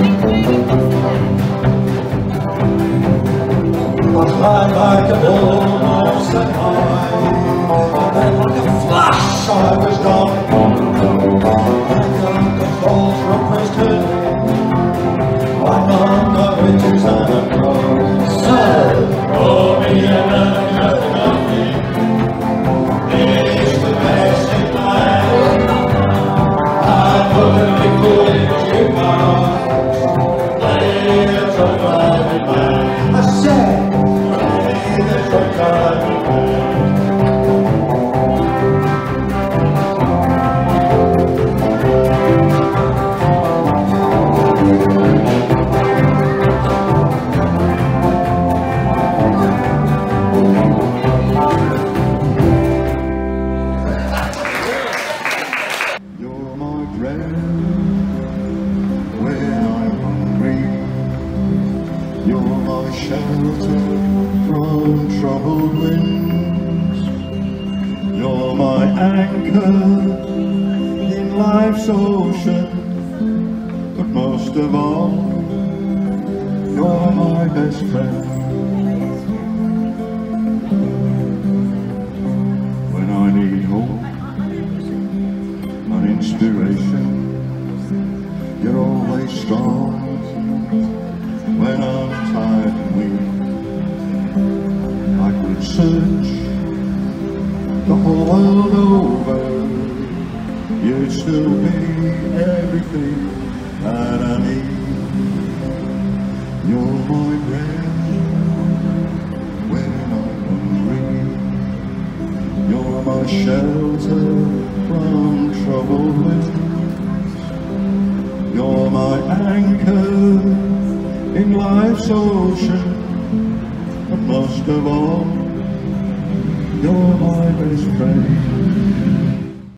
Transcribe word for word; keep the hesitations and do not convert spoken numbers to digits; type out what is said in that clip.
I cried like a bull most at night, and then like a flash I was gone. And the falls requested my mum got riches and a crown. So, oh me and nothing of me, it's the best in life. I couldn't be foolish you guys, play the truck driving man. I said, play the truck driving man. Shelter from troubled winds, you're my anchor in life's ocean, but most of all, you're my best friend. When I need hope and inspiration, you're always strong. When I'm tired and weak, I could search the whole world over, you'd still be everything that I need. You're my bread when I'm hungry, you're my shelter from troubled winds, you're my anchor in life's ocean, but most of all, you're my best friend.